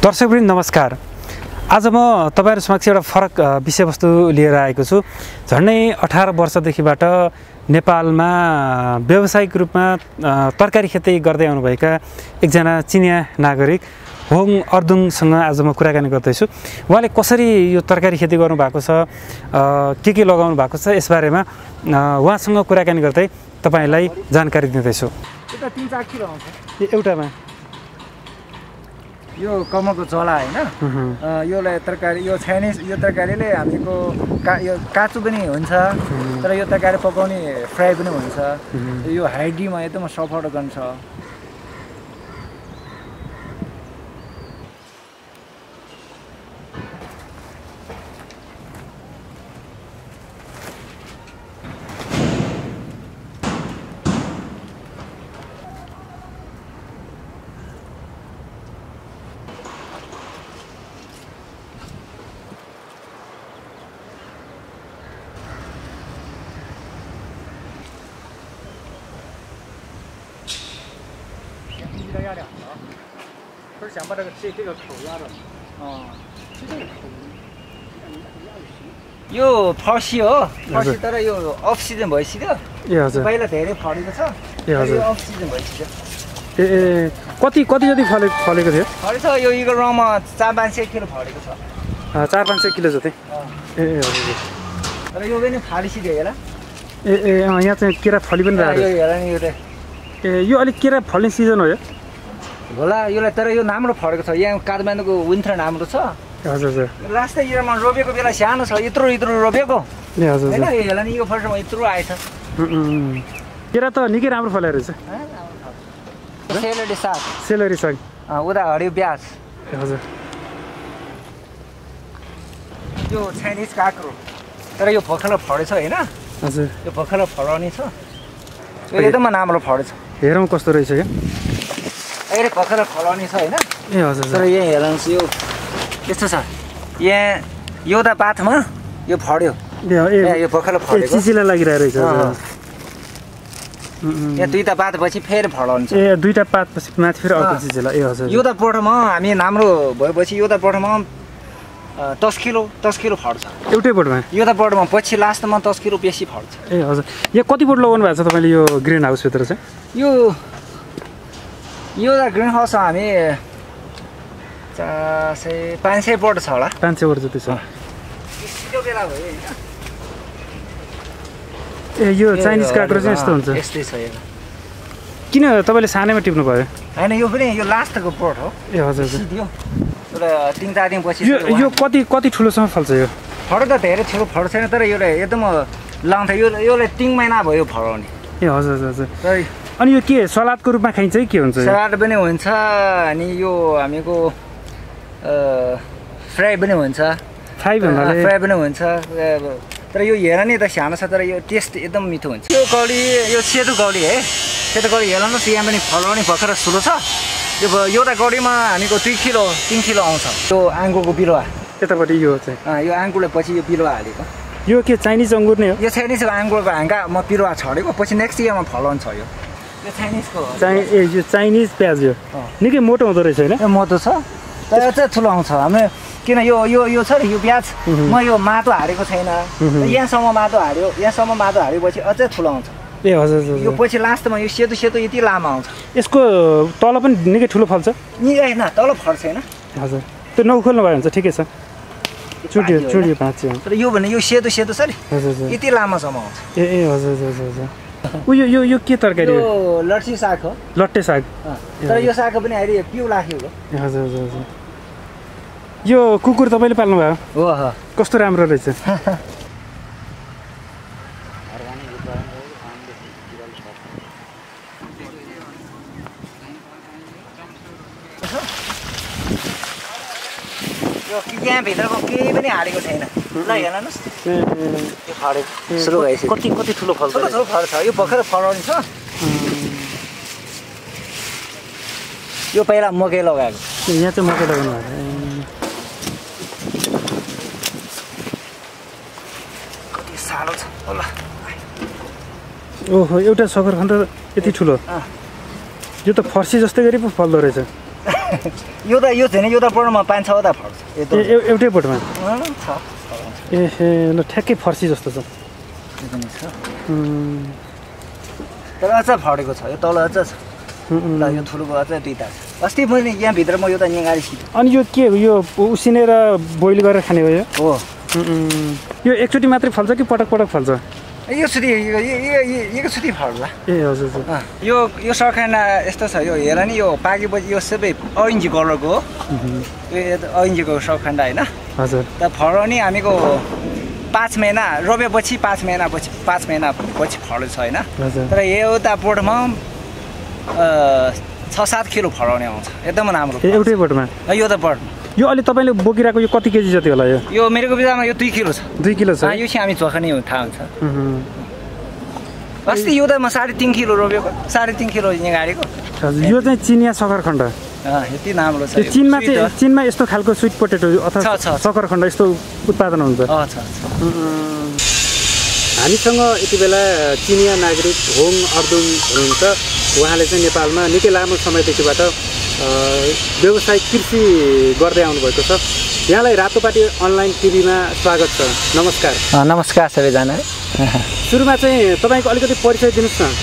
दर्शकवृन्द नमस्कार। आज म तपाईहरु समक्ष एउटा फरक विषयवस्तु लिएर आएको छु। झन्डै 18 वर्षदेखिबाट नेपालमा व्यावसायिक रूपमा तरकारी खेती गर्दै आउनुभएका एकजना चिनिया नागरिक होङ अर्दुङसँग आज म कुराकानी गर्दैछु। उहाँले कसरी यो तरकारी खेती गर्नु भएको छ, के लगाउनु भएको छ, यसबारेमा उहाँसँग कुराकानी गर्दै तपाईलाई जानकारी दिँदैछु। यो 3-4 किलो आउँछ एउटामा। यो कमलको जला हैन, योलाई तरकारी, यो चाइनिज यो तरकारीले हामीको यो काचु पनि हुन्छ, तर यो तरकारी पकाउने फ्राई पनि हुन्छ। यो हाइडीमा एकदम सपोर्ट गर्छ। यो फर्सी हो, फर्सी तर यो अफ सिजन भइसक्यो। ए हजुर, पहिला धेरै फलेको छ। ए हजुर, अफ सिजन भइसक्यो। कति जति फलेको थियो? फलेछ यो इगल राउमा 4-500 किलो फलेको छ। 4-500 किलो जति। ए हजुर, तर यो पनि फालिसिक्यो होला। यहाँ चाहिँ केरा फली पनि रहेछ। यो हेर नि, यो यो अलिक केरा फल्ने सिजन हो यो होला। यसलाई तर यो राम्रो फलेको छ। यहाँ काठमाडौँको विन्टर राम्रो छ। हजुर हजुर, लास्ट इयरमा रोपेको बेला सानो छ, यत्रो रोपेको ए हजुर हैन। यो हेला नि, यो फर्स्टमा यत्रो आएछ। केरा त निकै राम्रो फलेको रहेछ। सेलरी साग, सेलरी साग, उता हरियो प्याज। हजुर, यो चाइनिज काँक्रो, तर यो भर्खर फलेछ हैन। हजुर, यो भर्खर फलाउने छ। यो एकदम राम्रो फलेछ। हेरौँ कस्तो रहेछ क्या। अहिले भर्खर फलाउने छ हैन। ए हजुर, तर यहाँ हेर्नुहोस्, यो यस्तो छ। यहाँ एउटा पातमा यो फड्यो। यो भर्खर फलेको चिचिला लागिरहेको रहेछ। यहाँ दुईटा पातपछि फेरि फलाउँछ। ए दुईटा पातपछि माथि फेरि अर्को चिचिला। ए हजुर, एउटा पटमा हामी राम्रो भएपछि एउटा पटमा 10 किलो फल्छ। एउटै बोटमा? एउटा बोटमा पछि लास्टमा 10 किलो बेसी फल्छ। ए हजुर, यहाँ कति बोट लगाउनु भएको छ तपाईँले यो ग्रिन हाउसभित्र चाहिँ? यो ग्रिन हाउस हामी 500 बोट छ होला। 500 बोट जति छ। यो बेला भयो हैन। ए यो चाइनिज काँक्रो चाहिँ यस्तो हुन्छ। यस्तै छ यो। किन तपाईँले सानैमा टिप्नु भयो? हैन, यो पनि यो लास्टको बोट हो। ए हजुर हजुर, यो 3-4 दिनपछि यो कति ठुलोसम्म फल्छ? यो फल त धेरै ठुलो फल छैन, तर यो एकदम लाउँछ। योले 3 महिना भयो फलाउने। ए हजुर हजुर, अनि यो के सलादको रूपमा खाइन्छ कि के हुन्छ? सलाद पनि हुन्छ, अनि यो हामीको फ्राई पनि हुन्छ। फ्राई पनि हुन्छ। तर यो हेर नि त सानो छ, तर यो टेस्ट एकदम मिठो हुन्छ। यो कौडी, यो सेतो कौडी है। सेतो कौडी हेर्नुहोस्, यहाँ पनि फलाउने भर्खर सुरु छ। यो एउटा कौडीमा हामीको 3 किलो आउँछ। यो आङ्गुरको बिरुवा यतापट्टि यो चाहिँ, यो आङ्गुरले पछि यो बिरुवा हालेको। यो के चाइनिज अङ्गुर नै हो? यो चाइनिज आङ्गुरको हाँगा म बिरुवा छरेको, पछि नेक्स्ट इयरमा फलाउँछ। यो चाइनिजको यो चाइनिज प्याज यो निकै मोटो हुँदो रहेछ होइन? मोटो छ, तर चाहिँ ठुलो आउँछ। हाम्रो किन यो छ नि, यो प्याज म यो माटो हालेको छैन। यहाँसम्म माटो हालेपछि अझै ठुलो आउँछ। ए हजुर, यो पछि लास्टमा यो सेतो यति लामो आउँछ। यसको तल पनि निकै ठुलो फल्छ? होइन, तल फल्छ छैन। हजुर, त्यो नउखोल्नु भयो भने चाहिँ ठिकै छ। चुडियो भाँच्यो। तर यो भने यो सेतो छ नि, यति लामोसम्म आउँछ। ए हजुर हजुर, यो के तरकारी हो? यो लट्टी साग हो। लट्टे साग। तर यो साग पनि अहिले पिउला हो। हजुर हजुर, यो कुकुर तपाईँले पाल्नु भयो? हो, कस्तो राम्रो रहेछ। यहाँ भित्रको केही पनि हालेको छैन। ल हेर्नुहोस्, यो फलेको सुरु भइसक्यो। कति ठुलो फल्छ? ठुलो फल्छ। यो भर्खर फलाउने छ। यो पहिला मकै लगाएको। यहाँ चाहिँ मकै लगाउनु भएको। कति सानो छ होला। ओहो, एउटा सकरखण त यति ठुलो। यो त फर्सी जस्तै गरी पो फल्दो रहेछ। यो छैन यो त बोटमा 5-6 वटा फर्छ एउटै बोटमा छ ए ल ठ्याक्कै फर्सी जस्तो छ तर अझ फडेको छ यो तल अझ छ ल यो ठुलोको अझ दुईटा छ अस्ति मैले यहाँ भित्र म यो त निगारी सिधै अनि यो के हो यो उसिनेर बोइल गरेर खाने हो यो हो यो एकचोटि मात्रै फल्छ कि पटक पटक फल्छ एकचोटि फल्ला ए हजुर यो सकरखण यस्तो छ यो हेर नि यो पाकेपछि यो सबै ऑरेन्ज कलरको हो यो ऑरेन्जको सकरखण होइन हजुर त फलाउने हामीको 5 महिना रोपेपछि 5 महिनापछि फल्छ होइन तर एउटा बोटमा 6-7 किलो फलाउने आउँछ एकदम राम्रो एउटै बोटमा यो त बोटमा यो अहिले तपाईँले बोकिरहेको यो कति केजी जति होला यो मेरोको बिजामा यो 2 किलो छ 2 किलो छ यो चाहिँ हामी चोखा नै थाहा हुन्छ अस्ति यो त म 3.5 किलो रोपेको 3.5 किलो गाडीको हजुर यो चाहिँ चिनिया सकरखण्ड यति राम्रो छ चीनमा यस्तो खालको स्विट पोटेटो अथवा सकरखण्ड यस्तो उत्पादन हुन्छ हामीसँग यति बेला चिनिया नागरिक होङ अर्दुङ हुनुहुन्छ उहाँले चाहिँ नेपालमा निकै लामो समयदेखिबाट व्यावसायिक कृषि गर्दै आउनुभएको छ यहाँलाई रातोपाटी अनलाइन टिभीमा स्वागत छ नमस्कार नमस्कार सबैजना सुरुमा चाहिँ तपाईँको अलिकति परिचय दिनुहोस् न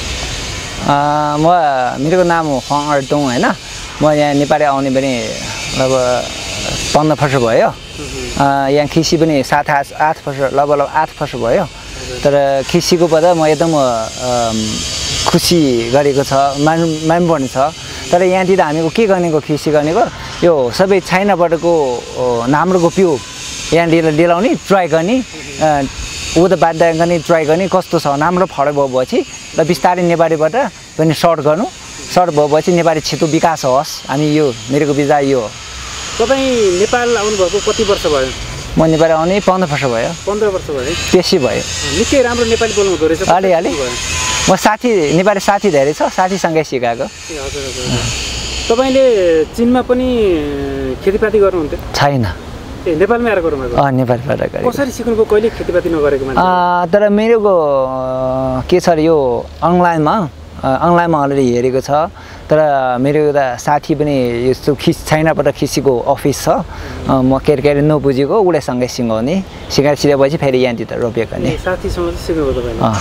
मेरो नाम हो होङ अर्दुङ होइन म यहाँ नेपाली आउने पनि लगभग 15 वर्ष भयो यहाँ कृषि पनि 7-8 वर्ष लगभग 8 वर्ष भयो तर कृषिको पद म एकदम खुसी गरेको छ मान पनि छ तर यहाँतिर हामीको के गर्नेको कृषि गर्नेको यो सबै चाइनाबाटको नाम्रोको पिउ यहाँनिर लिलाउने ट्राई गर्ने उता गर्ने ट्राई गर्ने कस्तो छ राम्रो फल भएपछि र बिस्तारै नेपालीबाट पनि सर्ट भएपछि नेपाली छिटो विकास होस् हामी यो मेरोको विचार यो हो तपाईँ नेपाल आउनुभएको कति वर्ष भयो म नेपाल आउने 15 वर्ष भयो 15 वर्ष भयो बेसी भयो निकै राम्रो नेपाली बोल्नु हुँदो रहेछ अलि म नेपाली साथी धेरै छ साथीसँगै सिकाएको तपाईँले चीनमा पनि खेतीपाती गर्नुहुन्थ्यो छैन ए नेपालमै आएर गर्नुभएको नेपालबाट गरे कसरी सिक्नुभयो कहिले खेतीपाती नगरेको मान्छे तर मेरोको के छ यो अनलाइनमा अलरेडी हेरेको छ तर मेरो एउटा साथी पनि यस्तो चाइनाबाट कृषिको अफिस छ म के नबुझेको उसले सँगै सिकाएर सिधैपछि फेरि यहाँतिर रोपेको नि साथीसँग सिक्नुभयो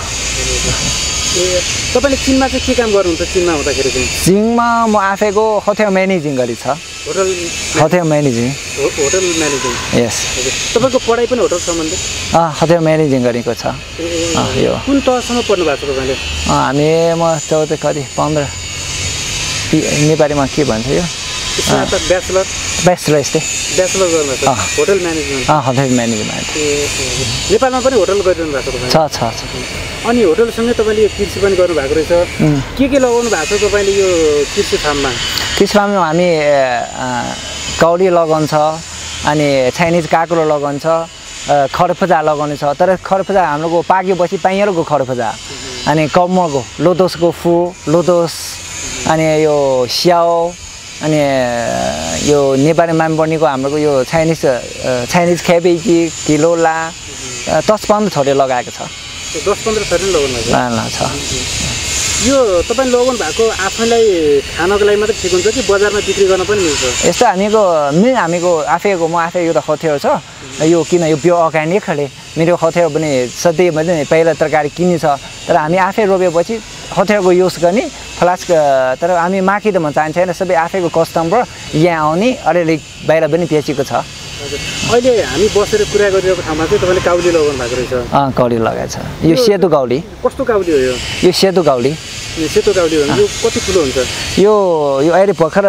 तपाईँले चीनमा चाहिँ के काम गर्नुहुन्छ चीनमा हुँदाखेरि चाहिँ चीनमा म आफैको होटल म्यानेजिङ गरी छ होटल म्यानेजिङ यस तपाईँको पढाइ पनि होटल सम्बन्धित होटल म्यानेजिङ गरेको छ यो कुन तहसम्म पढ्नु भएको छ तपाईँले हामी म 14 कति 15 नेपालीमा के भन्छ यो ब्याचलर यस्तै ब्याचलर गर्नुभएको होटल म्यानेजमेन्ट होटल म्यानेजमेन्ट नेपालमा पनि होटल गरिरहनु भएको छ अनि होटलसँगै तपाईँले यो कृषि पनि गर्नुभएको रहेछ के लगाउनु भएको छ तपाईँले यो कृषि फार्ममा हामी कौडी लगाउँछ अनि चाइनिज काँक्रो लगाउँछ खरफुजा लगाउने छ तर खरफुजा हाम्रो पाकेपछि पाइँयरको खरफुजा अनि कमलको लोटसको फुल लोटस अनि यो स्याउ अनि यो नेपाली मामपर्नेको हाम्रो यो चाइनिज खेपेकी किलोला 10-15 थोरै लगाएको छ 10-15 थोरै लगाउनु छ यो तपाईँ लगाउनु भएको आफैलाई खानको लागि मात्रै ठिक हुन्छ कि बजारमा बिक्री गर्न पनि मिल्छ यस्तो हामीको आफैको म आफै एउटा होटेल छ यो किन यो प्योर अर्ग्यानिकले मेरो होटेल पनि सधैँ मैले पहिला तरकारी किन्ने छ तर हामी आफै रोपेपछि होटेलको युज गर्ने फ्लास्क तर हामी मार्केटमा चाहिन्छ सबै आफैको कस्टमर यहाँ आउने अलिअलि बाहिर पनि बेचेको छ अहिले हामी बसेर कुरा गरिरहेको ठाउँमा चाहिँ तपाईँले काउली लगाउनु भएको रहेछ काउली लगाएको छ यो सेतो काउली कस्तो काउली हो यो सेतो काउली हो यो कति ठुलो हुन्छ यो अहिले भर्खर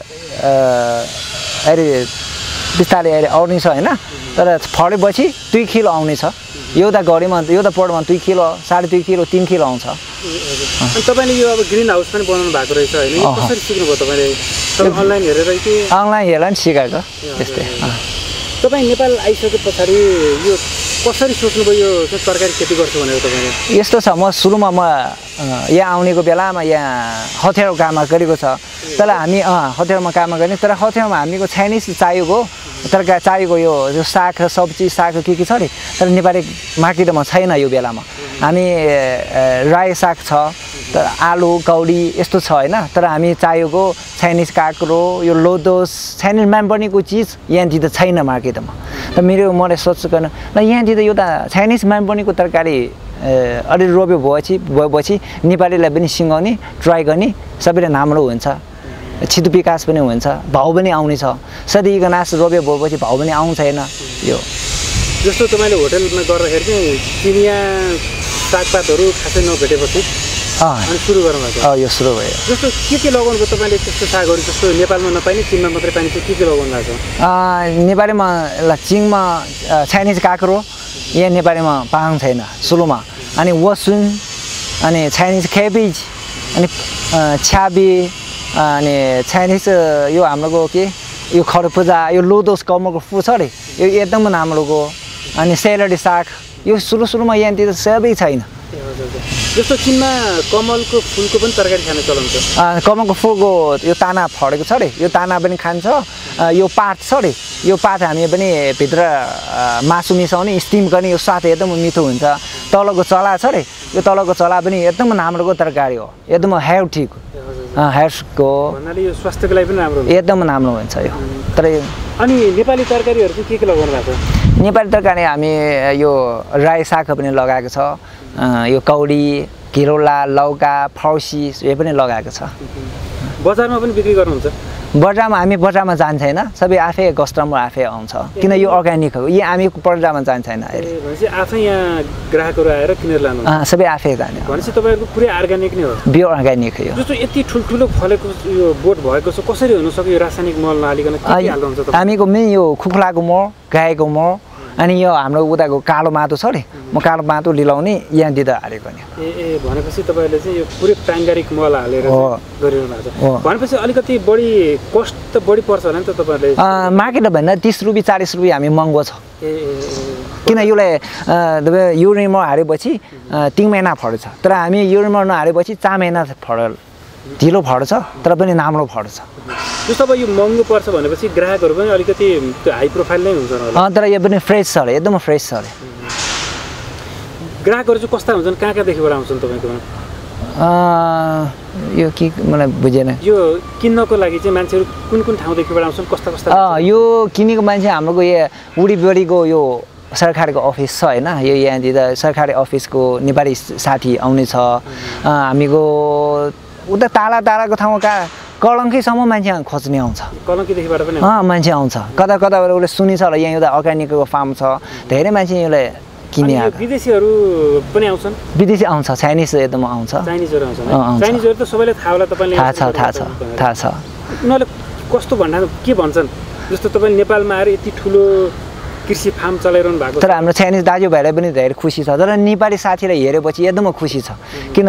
अहिले बिस्तारै अहिले आउने छ होइन तर फलेपछि 2 किलो आउने छ एउटा गडीमा एउटा पटमा 2 किलो 2.5 किलो 3 किलो आउँछ तपाईँले यो अब ग्रिन हाउस पनि बनाउनु भएको रहेछ होइन कसरी सिक्नुभयो तपाईँले अनलाइन हेरेर कि अनलाइन हेरेर नि सिकाएको त्यस्तै तपाईँ नेपाल आइसके पछाडि यो कसरी सोच्नुभयो यो तरकारी खेती गर्छु भनेर तपाईँले यस्तो छ म सुरुमा यहाँ आउनेको बेलामा यहाँ होटेल काममा गरेको छ तर हामी होटेलमा काममा गर्ने तर होटेलमा हामीको चाइनिज चाहिएको तरकारी चाहिएको यो साग सब्जी साग के छ अरे तर नेपाली मार्केटमा छैन यो बेलामा हामी रायो साग छ तर आलु कौडी यस्तो छ होइन तर हामी चाहिएको चाइनिज काँक्रो यो लोदोस चाइनिजमा बनेको चिज यहाँतिर छैन मार्केटमा त मैले सोच्छु गर्न ल यहाँतिर यो त चाइनिजमा बनेको तरकारी अलि रोप्यो भएपछि नेपालीलाई पनि सिँगाउने ट्राई गर्ने सबैले राम्रो हुन्छ छिटो विकास पनि हुन्छ भाउ पनि आउने छ सधैँको नाश रोप्यो भएपछि भाउ पनि आउँछ होइन यो जस्तो तपाईँले होटलमा गर्दाखेरि चाहिँ चिनिया सागपातहरू खासै नभेटेपछि अनि सुरु गर्नुभएको यो सुरु भयो जस्तो के लगाउनु भयो तपाईँले त्यस्तो सागहरू जस्तो नेपालमा नपाइने चिनमा मात्रै पाइन्छ के लगाउनु भएको छ नेपालीमा चिङमा चाइनिज काँक्रो यहाँ नेपालीमा पाउनु छैन सुरुमा अनि वसुन अनि चाइनिज क्याबेज अनि छ्याबी अनि चाइनिज यो हाम्रो के यो खरबुजा यो लोदोस कमलको फुल छ अरे यो एकदम राम्रोको अनि सेलरी साग यो सुरुमा यहाँतिर सबै छैन जस्तो चिनमा कमलको फुलको पनि तरकारी खाने चलन छ कमलको फुलको यो ताना फडेको छ अरे यो ताना पनि खान्छ यो पात छ अरे यो पात हामी पनि भित्र मासु मिसाउने स्टिम गर्ने यो स्वाद एकदम मिठो हुन्छ तलको चला छ अरे यो तलको चला पनि एकदम राम्रोको तरकारी हो एकदम हेल्थीको हेल्थको भन्नाले यो स्वास्थ्यको लागि पनि राम्रो एकदम राम्रो हुन्छ यो तर अनि नेपाली तरकारीहरू चाहिँ के लगाउनु भएको छ नेपाली तरकारी हामी यो राई साग पनि लगाएको छ यो कौडी घिरौला लौका फौसी यो पनि लगाएको छ बजारमा पनि बिक्री गर्नुहुन्छ बजारमा हामी बजारमा जान्छैन सबै आफै कस्टमर आफै आउँछ किन यो अर्ग्यानिक हो यो हामी बजारमा जान्छैन भनेपछि आफै यहाँ ग्राहकहरू आएर किनेर लानु सबै आफै जाने भनेपछि तपाईँहरूको पुरै अर्ग्यानिक नै हो बियो अर्ग्यानिक हो जस्तो यति ठुल्ठुलो फलेको यो बोट भएको छ कसरी हुन सक्यो यो रासायनिक मल नहालिकन के हाल्दा हुन्छ हामीको मेन यो कुखुराको मल गाईको मल अनि यो हाम्रो उताको कालो माटो छ अरे म कालो माटो लिलाउने यहाँ दिँदा हालेको नि भनेपछि तपाईँले चाहिँ यो पुरै प्राङ्गारिक मल हालेर गरिरहनु भएको छ भनेपछि अलिकति बढी कस्ट त बढी पर्छ होला नि त तपाईँले मार्केटमा भन्दा 30 रुपियाँ 40 रुपियाँ हामी महँगो छ किन यसलाई युरिन मल हालेपछि 3 महिना फल्छ तर हामी युरिन मल नहालेपछि 4 महिना फल ढिलो फल्छ तर पनि राम्रो फल्छ जस्तो अब यो महँगो पर्छ भनेपछि ग्राहकहरू पनि अलिकति त्यो हाई प्रोफाइल नै हुन्छ होला तर यो पनि फ्रेस छ अरे एकदम फ्रेस छ अरे ग्राहकहरू चाहिँ कस्ता हुन्छन् कहाँदेखिबाट आउँछन् तपाईँकोमा यो के मलाई बुझेन यो किन्नको लागि चाहिँ मान्छेहरू कुन ठाउँदेखिबाट आउँछन् कस्ता यो किनेको मान्छे हाम्रो यो उडीबडीको यो सरकारको अफिस छ होइन यो यहाँनिर सरकारी अफिसको नेपाली साथी आउने छ हामीको उता टाढाको ठाउँका कलङ्कीसम्म मान्छे खोज्ने आउँछ कलङ्कीदेखिबाट पनि मान्छे आउँछ कताबाट उसले सुनिन्छ होला यहाँ एउटा अर्ग्यानिकको फार्म छ धेरै मान्छे यसले किने विदेशीहरू पनि आउँछन् विदेशी आउँछ चाइनिज एकदम आउँछ चाइनिजहरू आउँछन् चाइनिजहरू त सबैले थाहा होला तपाईँले थाहा छ उनीहरूले कस्तो भन्दा के भन्छन् जस्तो तपाईँले नेपालमा आएर यति ठुलो कृषि फार्म चलाइरहनु भएको तर हाम्रो चाइनिज दाजुभाइलाई पनि धेरै खुसी छ तर नेपाली साथीलाई हेरेपछि एकदम खुसी छ किन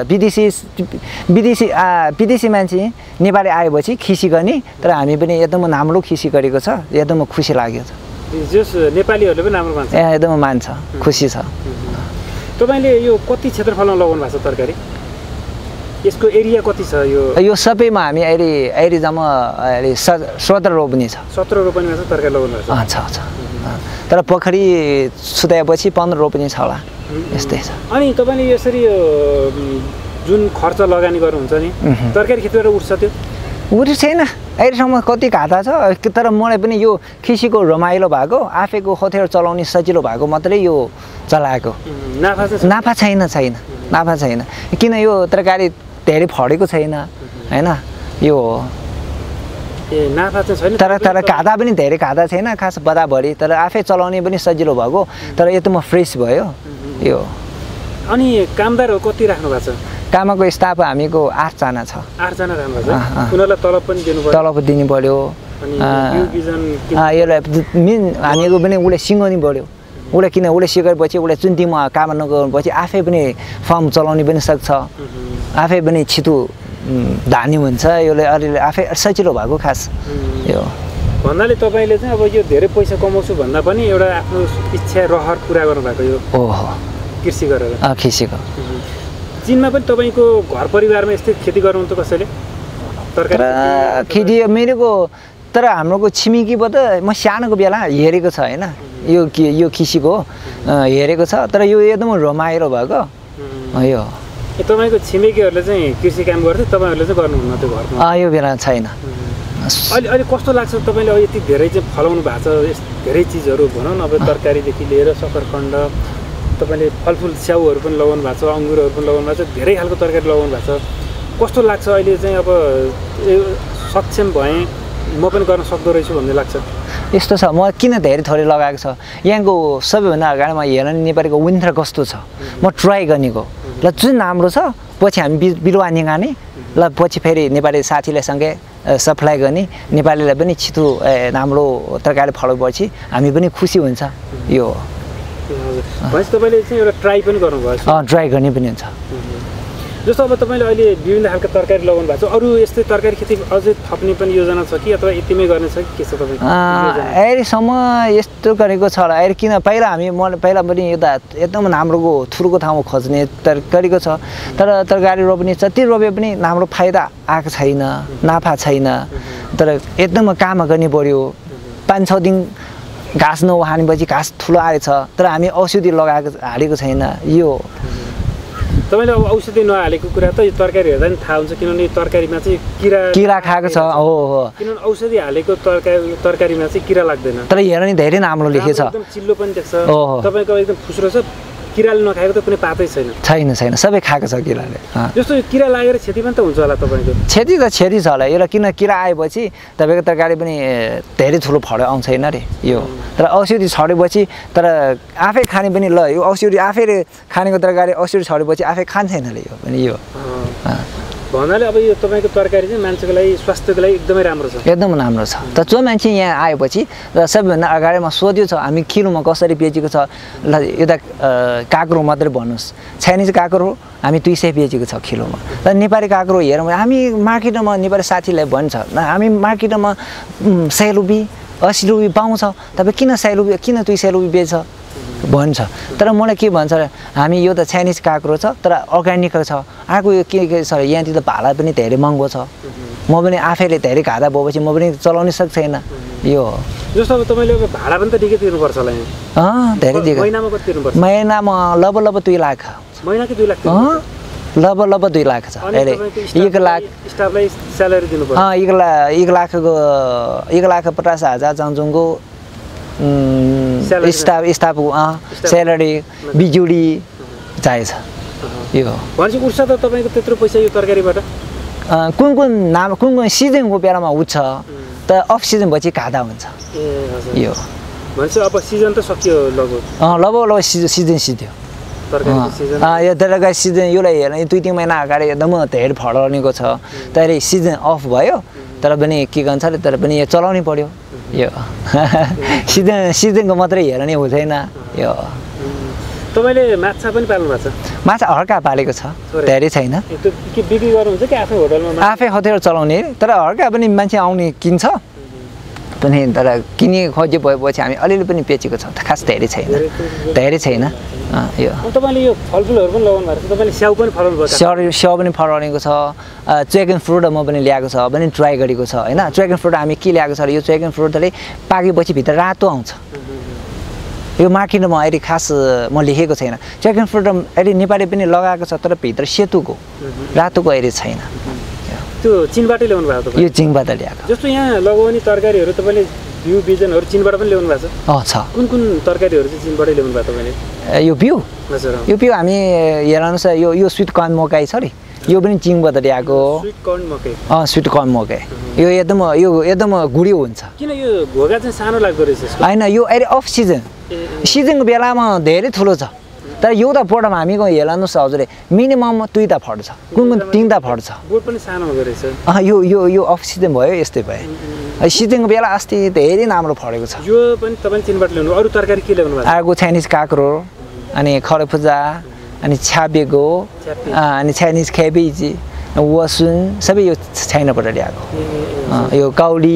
विदेशी मान्छे नेपाली आएपछि खिसी गर्ने तर हामी पनि एकदम राम्रो खिसी गरेको छ एकदम खुसी लाग्यो जस नेपालीहरूले पनि राम्रो मान्छ एकदम मान्छ खुसी छ तपाईँले यो कति क्षेत्रफलमा लगाउनु भएको छ तरकारी यसको एरिया कति छ यो सबैमा हामी अहिले जम्मा 17 रोप्ने छ 17 रोपनीमा चाहिँ तरकारी लगाउनु भएको छ तर पोखरी सुताएपछि 15 रोप्ने छ होला यस्तै छ अनि तपाईँले यसरी जुन खर्च लगानी गर्नुहुन्छ नि तरकारी खेतीबाट उठ्छ त्यो उठ्छ छैन अहिलेसम्म कति घाटा छ तर मलाई पनि यो खिसीको रमाइलो भएको आफैको होटेल चलाउने सजिलो भएको मात्रै यो चलाएको नाफा छैन किन यो तरकारी धेरै फडेको छैन हैन यो नाफा चाहिँ छैन तर घाटा पनि धेरै घाटा छैन खास बराबरी तर आफै चलाउने पनि सजिलो भएको तर एकदम फ्रेस भयो यो अनि कामदारहरू कति राख्नु भएको छ कामको स्टाफ हामीको 8 जना छ 8 जना राख्नु भएको छ उनीहरुलाई तलब पनि दिनु पर्यो तलब दिनु पर्यो अनि यसलाई मेन हामीको पनि उले सिंगाउनु पर्यो उले किन उले सिकेपछि उले चुन्तीमा काम नगर्नुपर्छ आफै पनि फार्म चलाउन पनि सक्छ आफै पनि छिटो धानी हुन्छ यसले अलिअलि आफै सजिलो भएको खास यो भन्नाले तपाईले चाहिँ अब यो धेरै पैसा कमाउँछु भन्दा पनि एउटा आफ्नो इच्छा रहर पुरा गर्नु भएको यो ओहो कृषि गरेर कृषिको चीनमा पनि तपाईको घर परिवारमा यस्तै खेती गर्नुहुन्छ कसैले तरकारी खेती मेरोको तर हाम्रोको छिमेकीबाट म सानोको बेला हेरेको छ हैन यो कृषिको हेरेको छ तर यो एकदम रमाइलो भएको यो तपाईँको छिमेकीहरूले चाहिँ कृषि काम गर्थे, तपाईँहरूले चाहिँ गर्नुहुन्न त्यो घरमा? यो बेला छैन। अहिले कस्तो लाग्छ तपाईँले यति धेरै चाहिँ फलाउनु भएको छ, धेरै चिजहरू भनौँ न, अब तरकारीदेखि लिएर सकरखण्ड, तपाईँले फलफुल स्याउहरू पनि लगाउनु भएको छ, अङ्गुरहरू पनि लगाउनु भएको छ, धेरै खालको तरकारी लगाउनु भएको छ। कस्तो लाग्छ अहिले चाहिँ अब सक्षम भएँ म पनि गर्न सक्दो रहेछु भन्ने लाग्छ? यस्तो छ, म किन धेरै थोरै लगाएको छ, यहाँको सबैभन्दा अगाडि म हेर्न नेपालीको विन्टर कस्तो छ म ट्राई गर्नेको ल, जुन राम्रो छ पछि हामी बिरुवा निकाल्ने ल, पछि फेरि नेपाली साथीलाई सँगै सप्लाई गर्ने, नेपालीलाई पनि छिटो राम्रो तरकारी फलोपछि हामी पनि खुसी हुन्छ। यो तपाईँले चाहिँ एउटा ट्राई पनि गर्नुभयो? ट्राई गर्ने पनि हुन्छ। जस्तो अब तपाईँले अहिले विभिन्न खालको तरकारी लगाउनु भएको छ, अरू यस्तै तरकारी खेती अझै थप्ने पनि योजना छ कि अथवा यतिमै गर्ने छ कि के छ तपाईँको? अहिलेसम्म यस्तो गरेको छ होला। अहिले किन पहिला पहिला पनि यता एकदम नाम्रोको थुरोको ठाउँमा खोज्ने गरेको छ, तर तरकारी रोप्ने जति रोपे पनि राम्रो फाइदा आएको छैन, नाफा छैन। तर एकदम काम गर्ने पऱ्यो, 5-6 दिन घाँस नउहानेपछि घाँस ठुलो आएछ, तर हामी औषधि हालेको छैन। यो तपाईँले अब औषधि नहालेको कुरा त यो तरकारी हेर्दा पनि थाहा हुन्छ, किनभने तरकारीमा चाहिँ किरा खाएको छ। हो, किनभने औषधि हालेको तरकारीमा चाहिँ किरा लाग्दैन। तर हेर्न नि धेरै राम्रो लेखेछ, एकदम चिल्लो पनि देख्छ। तपाईँको एकदम फुस्रो छ, किराले नखाएको त कुनै पातै छैन, सबै खाएको छ किराले। जस्तो किरा लागेर क्षति पनि त हुन्छ होला तपाईँको? क्षति त क्षति छ होला, एउटा किन किरा आएपछि तपाईँको तरकारी पनि धेरै ठुलो फल आउँदैन रे यो। तर औषधि छरेपछि, तर आफै खाने पनि ल, यो औषधि आफैले खानेको तरकारी औषधि छरेपछि आफै खान्छैन रे यो पनि। यो भन्नाले अब यो तपाईँको तरकारी चाहिँ मान्छेको लागि, स्वास्थ्यको लागि एकदमै राम्रो छ? एकदम राम्रो छ। त जो मान्छे यहाँ आएपछि र सबैभन्दा अगाडि म सोध्यो छ हामी किलोमा कसरी बेचेको छ, ल यता काँक्रो मात्रै भन्नुहोस्, चाइनिज काँक्रो हामी 200 बेचेको छ किलोमा। र नेपाली काँक्रो हेरौँ हामी मार्केटमा, नेपाली साथीलाई भन्छ हामी मार्केटमा 100 रुपियाँ 80 रुपियाँ पाउँछ, तपाईँ किन 100 रुपियाँ किन 200 रुपियाँ बेच्छ भन्छ। तर मलाई के भन्छ र हामी यो त चाइनिज काँक्रो छ तर अर्ग्यानिक छ, आएको यो के छ यहाँतिर भाडा पनि धेरै महँगो छ, म पनि आफैले धेरै घाटा भएपछि म पनि चलाउन सक्दैन। यो जस्तो अब तपाईँले अब भाडा पनि त निकै तिर्नुपर्छ होला यहाँ? धेरै दिएको। महिनामा कति तिर्नुपर्छ? महिनामा लगभग 2 लाख। महिनाकै 2 लाख? लगभग 2 लाख छ। 1 लाख स्टाफलाई स्यालेरी दिनुपर्छ? 1 लाख 50,000 जङजङको स्टाफको स्यालेरी बिजुली चाहिन्छ। यो भनेपछि उठ्छ त तपाईँको त्यत्रो पैसा यो तरकारीबाट? कुन सिजनको बेलामा उठ्छ, त अफ सिजन पछि घाटा हुन्छ। यो भनेपछि अब सिजन त सकियो लगभग सिजन सिध्यो। यो तरकारी सिजन यसलाई हेर्ने 2-3 महिना अगाडि एकदम धेरै फलाउनेको छ, तर सिजन अफ भयो, तर पनि के भन्छ अरे, तर पनि यो चलाउनै पर्यो। यो सिजनको मात्रै हेर्ने हुँदैन। यो तपाईँले माछा पनि पाल्नु भएको छ? माछा हड्का पालेको छ, धेरै छैन। बिक्री गर्नुहुन्छ कि आफै होटलमा? आफै होटल चलाउने, तर हड्का पनि मान्छे आउने किन्छ पनि, तर किने खोजे भएपछि हामी अलिअलि पनि बेचेको छ, खास धेरै छैन। यो तपाईँले यो फलफुलहरू पनि लगाउनु भएको छ, तपाईँले स्याउ पनि फलाउनु भएको छ? स्याउ पनि फलाउनेको छ, ड्र्यागन फ्रुट म पनि ल्याएको छ, पनि ट्राई गरेको छ होइन। ड्र्यागन फ्रुट हामी के ल्याएको छ, यो ड्र्यागन फ्रुटले पाकेपछि भित्र रातो आउँछ। यो मार्केटमा अहिले खास म लेखेको छैन, ड्र्यागन फ्रुट अहिले नेपाली पनि लगाएको छ, तर भित्र सेतुको रातोको अहिले छैन। त्यो चीनबाटै ल्याउनु भएको? यो चीनबाट ल्याएको। जस्तो यहाँ लगाउने तरकारीहरू तपाईँले बिउ बिजनहरू चीनबाट पनि ल्याउनु भएको छ? छ। कुन तरकारीहरू चाहिँ चीनबाटै ल्याउनु भएको तपाईँले? यो बिउ हामी हेर्नुहोस्, यो स्विट कर्न मकै छ नि, यो पनि चीनबाट ल्याएको। स्विट कर्न मकै यो एकदम गुडियो हुन्छ। किन यो घोगा चाहिँ सानो लाग्दो रहेछ? होइन, यो अहिले अफ सिजनको बेलामा धेरै ठुलो छ, तर एउटा बोटमा हामीको हेर्नुहोस् हजुरले मिनिमम 2टा फल्छ, कुन 3टा फल्छ। बोट पनि सानो हुँदो रहेछ? यो अफ सिजन भयो, यस्तै भयो। सिजनको बेला अस्ति धेरै राम्रो फलेको छ। यो पनि तपाईँले चीनबाट ल्याउनु? अरू तरकारी के ल्याउनु भएको? आगो चाइनिज काँक्रो, अनि खरफुजा, अनि छ्यापेको, अनि चाइनिज क्याबेजी, वसुन, सबै यो चाइनाबाट ल्याएको। यो काउली,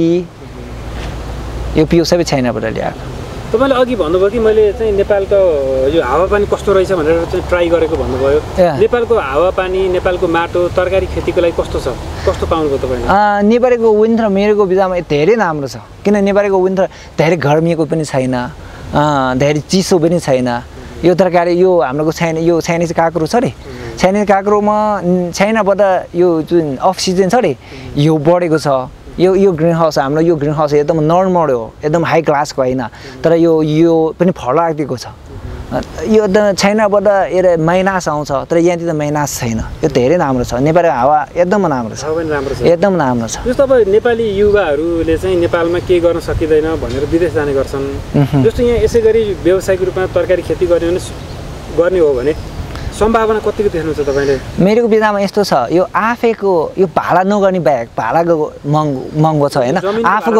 यो पिउ सबै चाइनाबाट ल्याएको। तपाईँले अघि भन्नुभयो कि मैले चाहिँ नेपालको यो हावापानी कस्तो रहेछ भनेर चाहिँ ट्राई गरेको भन्नुभयो। नेपालको हावापानी, नेपालको माटो तरकारी खेतीको लागि कस्तो छ, कस्तो पाउनुभयो तपाईँले? नेपालीको विन्टर मेरोको विधामा धेरै राम्रो छ, किन नेपालीको विन्टर धेरै गर्मीको पनि छैन, धेरै चिसो पनि छैन। यो तरकारी यो हाम्रो चाइनिज काँक्रो छ नि, चाइनिज काँक्रोमा चाइनाबाट यो जुन अफ सिजन छ नि यो बढेको छ यो ग्रिन हाउस हाम्रो यो ग्रिन हाउस एकदम नर्मल हो एकदम हाई क्लासको होइन तर यो पनि फलाएको छ यो त चाइनाबाट एउटा माइनास आउँछ तर यहाँतिर माइनास छैन यो धेरै राम्रो छ नेपाली हावा एकदम राम्रो छ एकदम राम्रो छ जस्तो अब नेपाली युवाहरूले चाहिँ नेपालमा के गर्न सकिँदैन भनेर विदेश जाने गर्छन् जस्तो यहाँ यसै गरी व्यावसायिक रूपमा तरकारी खेती गर्ने हो भने सम्भावना कतिको देख्नुहुन्छ तपाईँले मेरो विधामा यस्तो छ यो आफैको यो भाडा नगर्ने बाहेक भाडाको महँगो छ होइन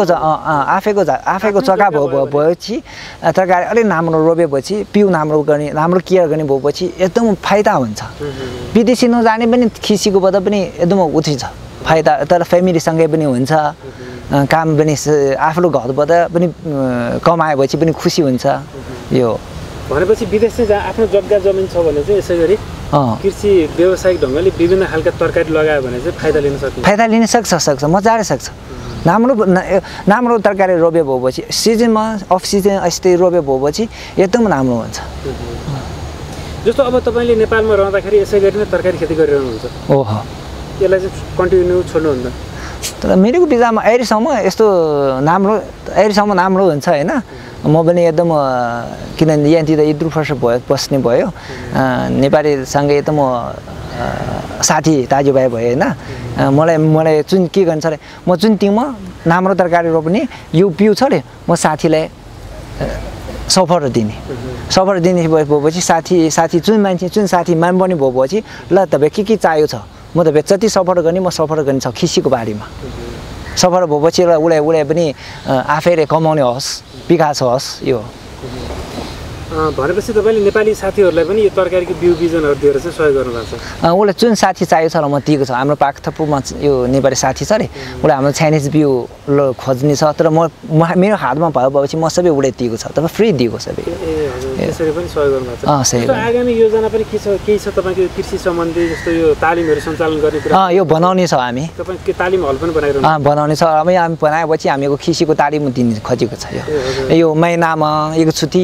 आफैको जग्गा भएपछि तरकारी अलिक राम्रो रोपेपछि पिउ राम्रो केयर गर्ने भएपछि एकदम फाइदा हुन्छ विदेशी नजाने पनि खिसीकोबाट पनि एकदम उठि छ फाइदा तर फ्यामिलीसँगै पनि हुन्छ काम पनि आफ्नो घरबाट पनि कमाएपछि पनि खुसी हुन्छ यो भनेपछि विदेश चाहिँ आफ्नो जग्गा जमिन छ भने चाहिँ यसै गरी कृषि व्यावसायिक ढङ्गले विभिन्न खालका तरकारी लगायो भने चाहिँ फाइदा लिन सक्छ मजाले सक्छ राम्रो तरकारी रोपे भएपछि सिजनमा अफ सिजन यस्तै रोपे भएपछि एकदम राम्रो हुन्छ जस्तो अब तपाईँले नेपालमा रहँदाखेरि यसै गरी नै तरकारी खेती गरिरहनुहुन्छ ओहो यसलाई चाहिँ कन्टिन्यू छोड्नुहुन्न तर मेरो विचारमा अहिलेसम्म राम्रो हुन्छ होइन म पनि एकदम किनभने यहाँतिर 1-2 वर्ष बस्ने भयो नेपालीसँग एकदम साथी दाजुभाइ भयो होइन मलाई जुन के गर्छ अरे म जुन टिममा राम्रो तरकारी रोप्ने यो पिउ छ अरे म साथीलाई सफर दिने भएपछि साथी जुन साथी मान पनि भएपछि ल तपाईँ के चाहियो छ म तपाईँ जति सफर गर्ने म सफर गर्ने छ खिसीको बारीमा सफर भएपछि उसलाई पनि आफैले कमाउने होस् विकास होस् यो भनेपछि तपाईँले नेपाली साथीहरूलाई पनि यो तरकारीको बिउ बिजनहरू दिएर चाहिँ सहयोग गर्नुभएको छ उसलाई जुन साथी चाहिएको छ र म दिएको छ हाम्रो पाकथपुमा यो नेपाली साथी छ अरे उसलाई हाम्रो चाइनिज बिउ खोज्ने छ तर मेरो हातमा भएपछि म सबै उसलाई दिएको छ तपाईँ फ्री दिएको सबै त्यसरी पनि सहयोग गर्नुभएको छ आगामी योजना पनि केही छ तपाईँको कृषि सम्बन्धी जस्तो यो तालिमहरू सञ्चालन गर्ने कुरा यो बनाउने छ हामी तपाईँ के तालिम हल पनि बनाइरहनु बनाउने छ अब हामी बनाएपछि हामीको कृषिको तालिम दिने खोजेको छ यो महिनामा एक छुट्टी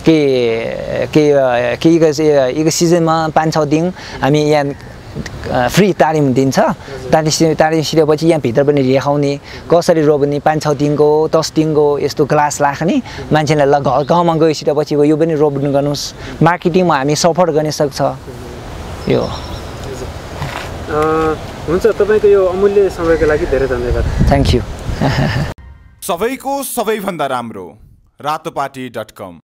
एक सिजनमा 5-6 दिन हामी यहाँ फ्री तालिम दिन्छ तालिम सिकेपछि यहाँ भित्र पनि देखाउने कसरी रोप्ने 5-6 दिनको 10 दिनको यस्तो ग्लास राख्ने मान्छेलाई ल गाउँमा गइसकेपछि यो पनि रोप्नु गर्नुहोस् मार्केटिङमा हामी सपोर्ट गर्न सक्छ यो हुन्छ तपाईँको यो अमूल्य समयको लागि धेरै धन्यवाद थ्याङ्क यू सबैको सबैभन्दा राम्रो रातोपाटी.com